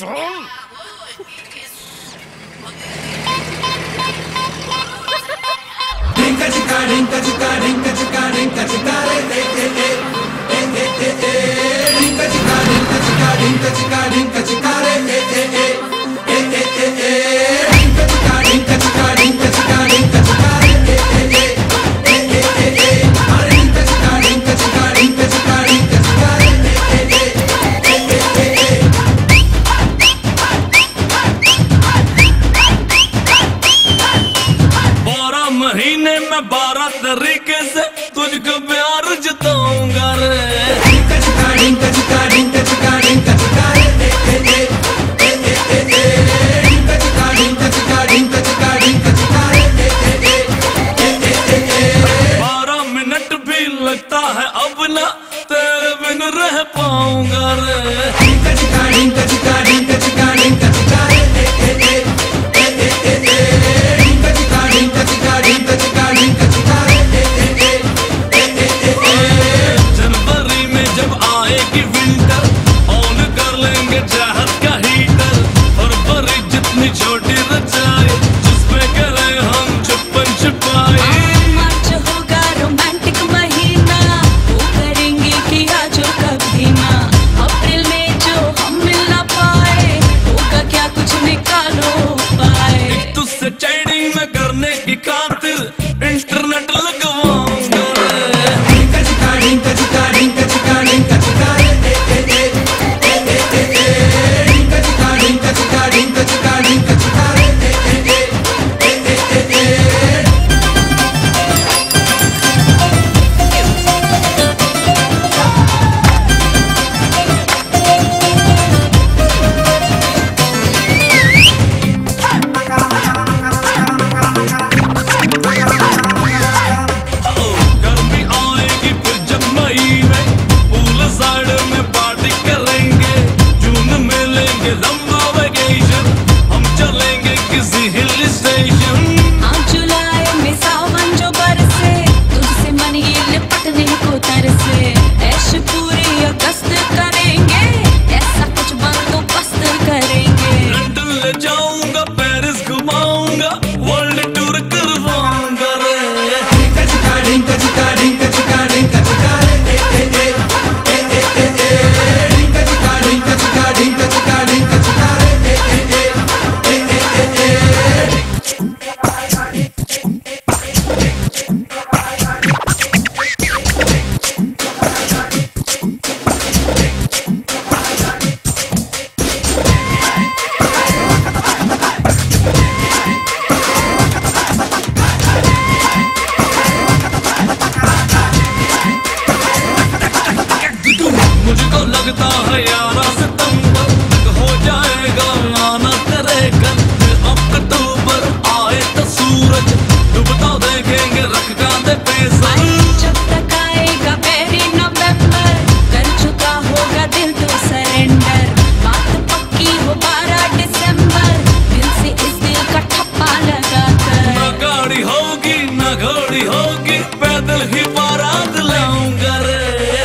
महीने में 12 तरीके से तुझको प्यार जताऊंगा रे। बारह मिनट भी लगता है अब ना तेरे बिन रह पाऊंगा रे। जनवरी में जब आएगी विंटर ऑन कर लेंगे चाहत का हीटर। फरवरी जितनी छोटी रचाई जिसमें करें हम छुपन छुपाई। मार्च होगा रोमांटिक महीना वो करेंगे किया जो कभी ना। अप्रैल में जो हम मिल ना पाए होगा क्या कुछ निकालो पाए। एक तुझसे चैटिंग में करने की खातिर इंटरनेट लगवाऊंगा रे। मुझको लगता है 11 सितंबर तक हो जाएगा आना तेरे घर। अक्टूबर आए तो सूरज डूबता देखेंगे रख गांधे पैसा। जब तक आएगा पहली नवंबर कर चुका होगा दिल तो सरेंडर। बात पक्की हो 12 दिसंबर दिल से इस दिल का ठप्पा लगा कर। ना गाड़ी होगी ना घोड़ी होगी पैदल ही बारात लाऊंगा रे।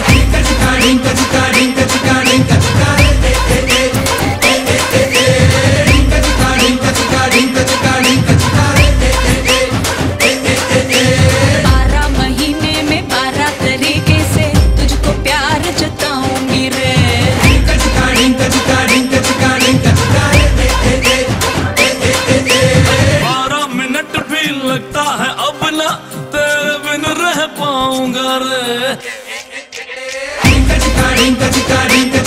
लगता है अब ना तेरे बिन रह पाऊंगा रे।